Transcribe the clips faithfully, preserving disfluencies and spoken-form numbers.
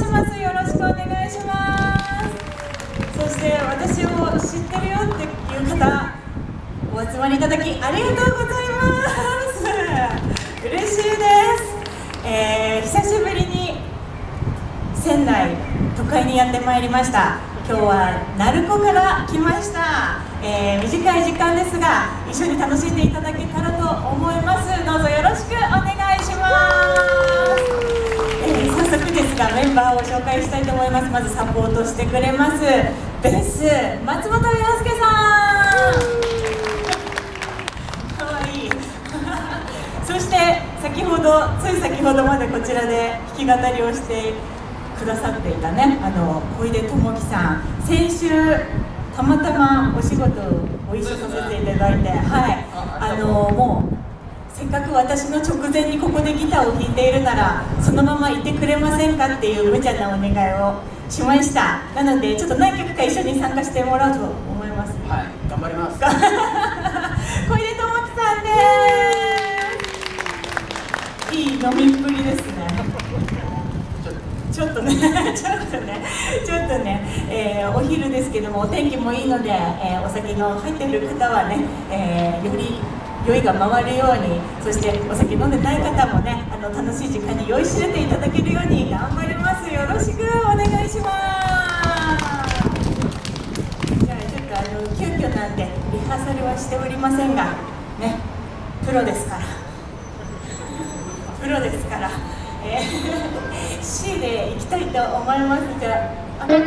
申します。よろしくお願いします。そして私を知ってるよっていう方、お集まりいただきありがとうございます。嬉しいです。えー、久しぶりに仙台都会にやってまいりました。今日は鳴子から来ました。えー、短い時間ですが一緒に楽しんでいただけたらと思います。どうぞよろしくお願いします。えー、早速ですがメンバーを紹介したいと思います。まずサポートしてくれますベース松本洋介さん、かわいいそして先ほどつい先ほどまでこちらで弾き語りをしてくださっていたね、あの小出智樹さん、先週たまたまお仕事をご一緒させていただいて、はい、あのもうせっかく私の直前にここでギターを弾いているならそのままいてくれませんかっていう無茶なお願いをしました。なのでちょっと何曲か一緒に参加してもらおうと思います。 はい、頑張ります小出智樹さんです。いい飲みっぷりですね。ちょっとね、ちょっとね、ちょっとね、えー、お昼ですけどもお天気もいいので、えー、お酒の入っている方はね、えー、より酔いが回るように、そしてお酒飲んでない方もね、あの楽しい時間に酔いしれていただけるように頑張ります。よろしくお願いします。じゃあちょっとあの急遽なんでリハーサルはしておりませんがね、プロですからプロですから、えー、C でいきたいと思います。じゃあ、あお願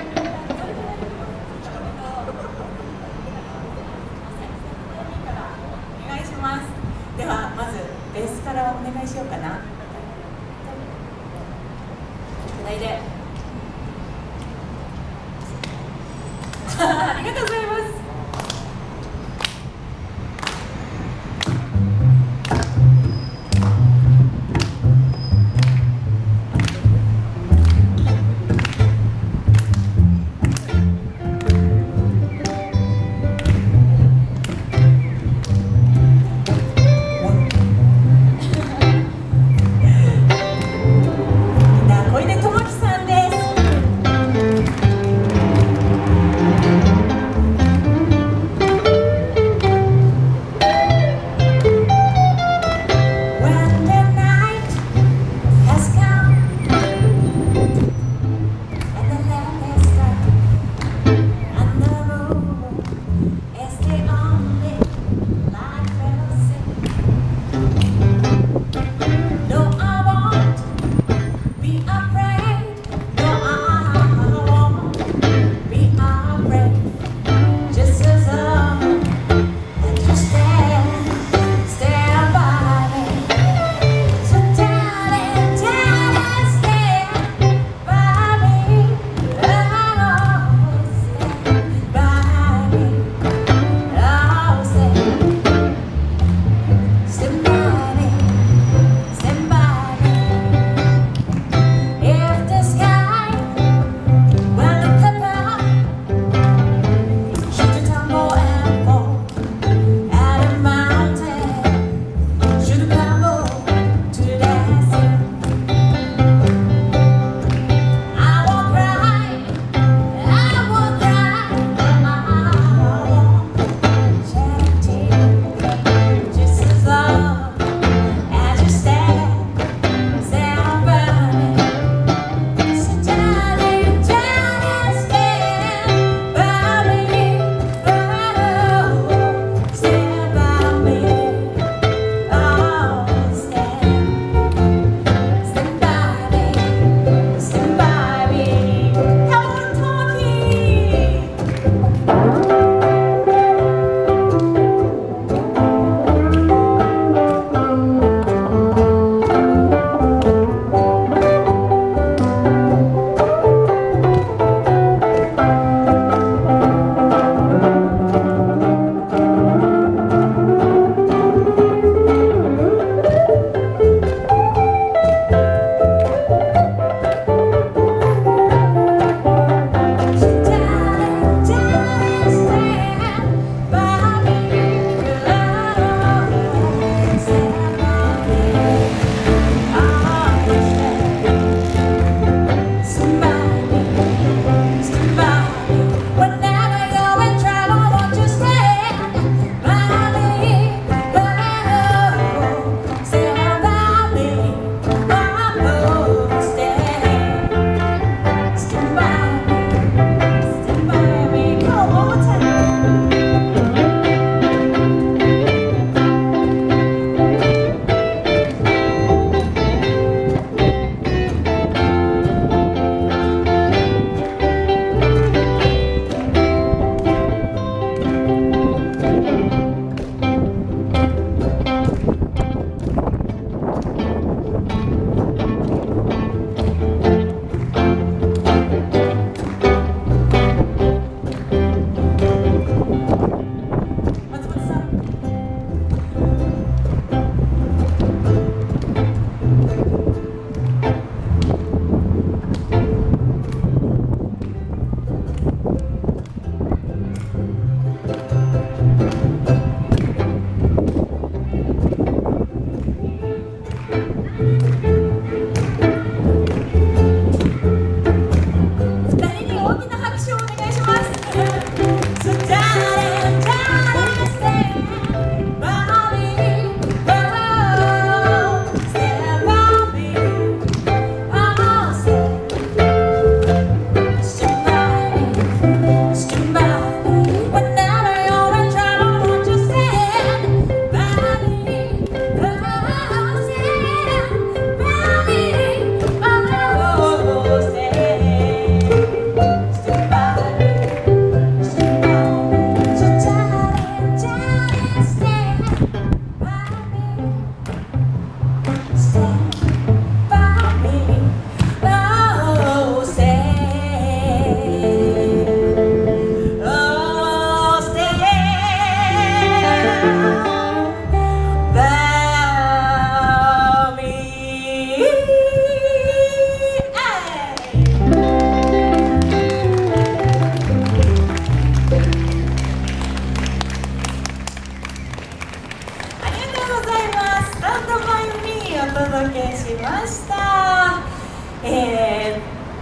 いします。ではまずベースからお願いしようかな。つないでありがとうございます。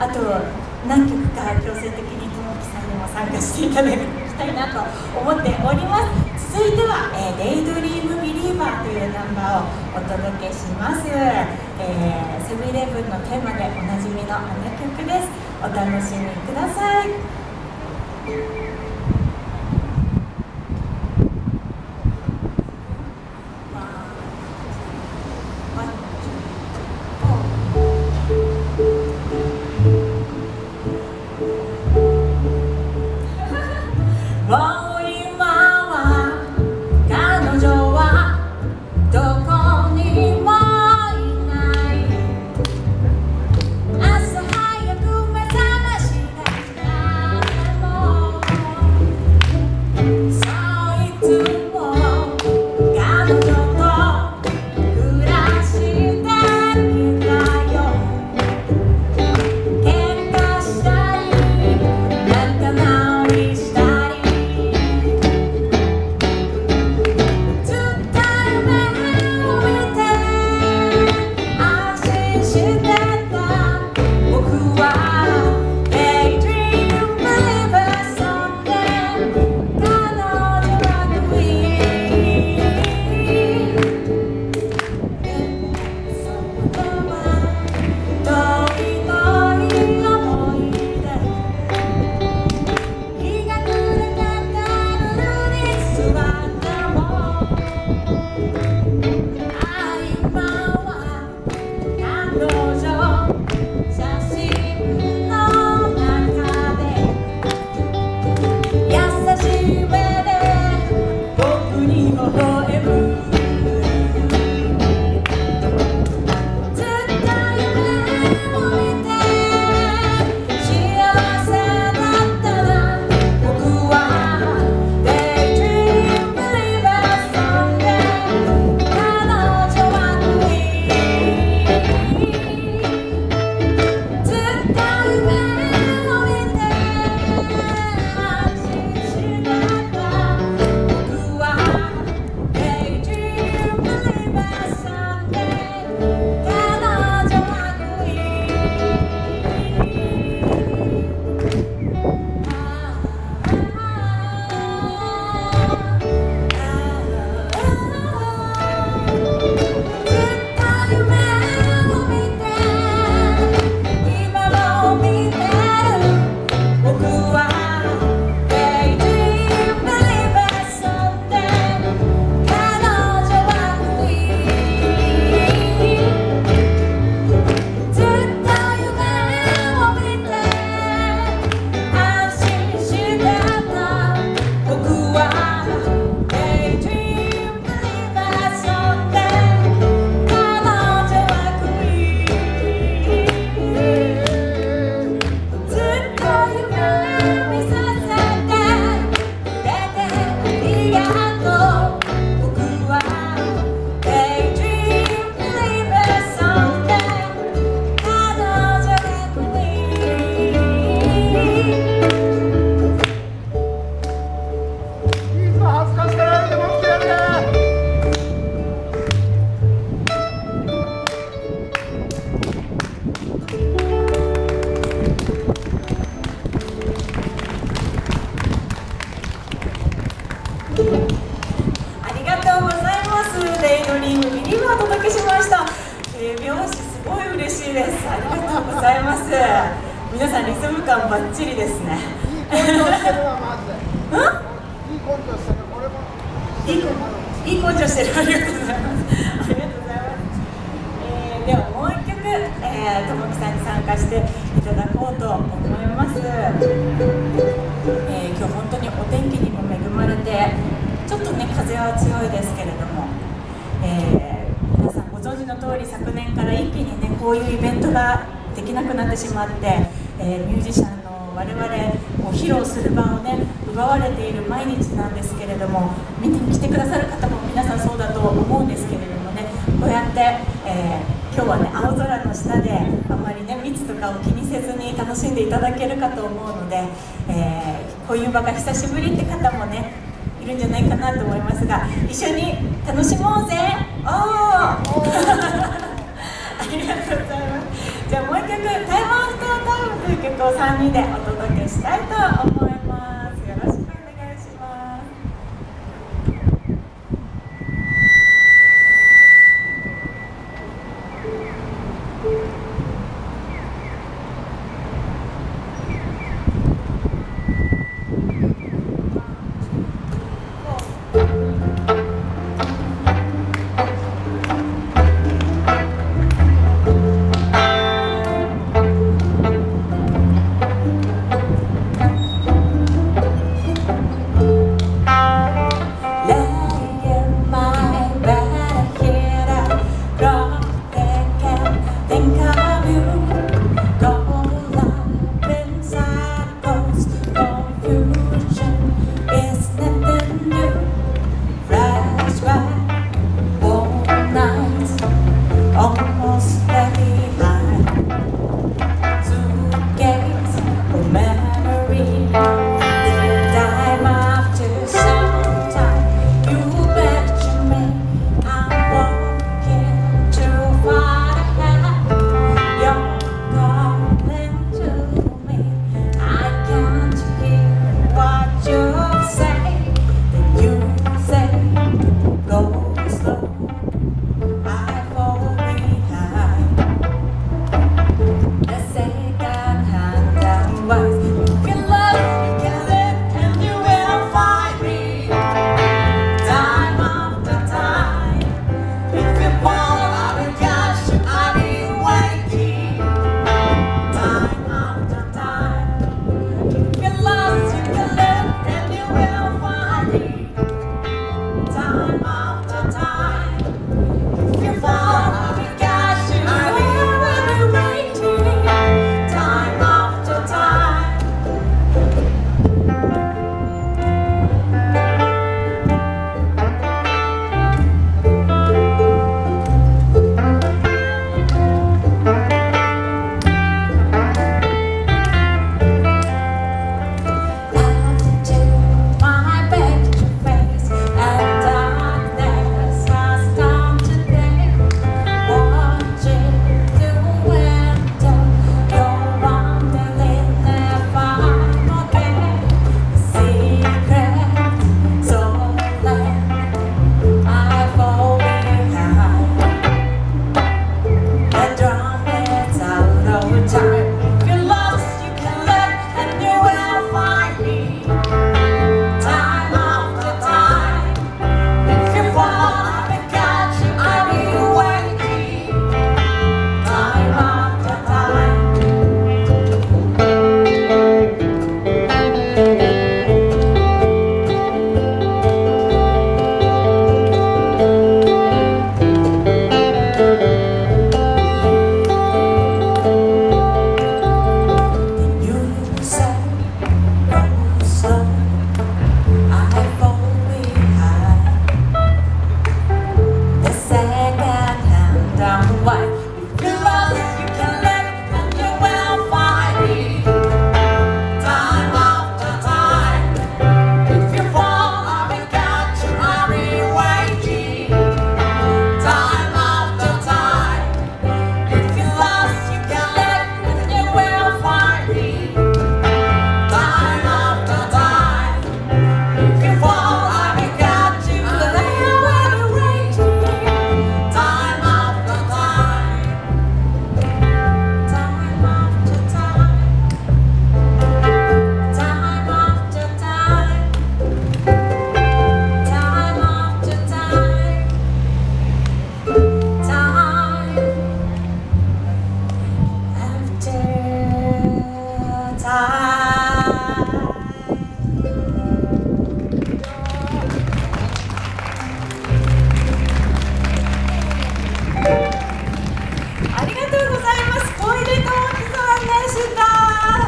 あと何曲か強制的にともきさんにも参加していただきたいなと思っております。続いては「えー、デイドリームビリーバー」というナンバーをお届けします。えー、セブンイレブンのテーマでおなじみのあの曲です。お楽しみください。 皆さんリズム感バッチリですね。いい根性してるわマジで。いい根性してる。俺もいい根性してる。ありがとうございます。ありがとうございます。えー、ではもう一曲、えー、ともきさんに参加していただこうと思います。えー、今日本当にお天気にも恵まれて、ちょっとね風は強いですけれども、えー、皆さんご存知の通り昨年から一気にねこういうイベントができなくなってしまって、えー、ミュージシャンの我々を披露する場をね奪われている毎日なんですけれども、見に来てくださる方も皆さんそうだと思うんですけれどもね、こうやって、えー、今日はね青空の下であまりね密とかを気にせずに楽しんでいただけるかと思うので、えー、こういう場が久しぶりって方もねいるんじゃないかなと思いますが、一緒に楽しもうぜ。おーありがとうございます。じゃあもう一曲、タイムアウトタイム曲をさんにんでお届けしたいと思います。よろしくお願いします。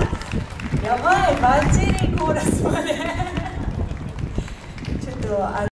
やばい、バッチリコーラスまでちょっとあ